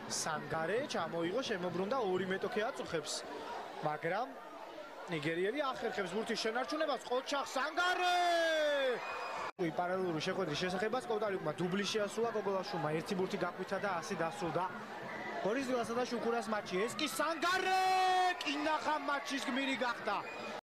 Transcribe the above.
Sangare ჩამოიღო, შემოbrunდა 2 მეტოქე აწუხებს, მაგრამ ნიგერიელი ახერხებს ბურთის შენარჩუნებას. ყოჩახ Sangare! პარალელური შეხვედრის შესახებაც კოტალიკმა დუბლი შეასრულა გოგოლაშვილმა, ერთი ბურთი გაკვითა და ასე დასრულდა გორის დილასა და შუქურას მატჩი. ეს კი Sangare! კინახა მატჩის გმირი გახდა.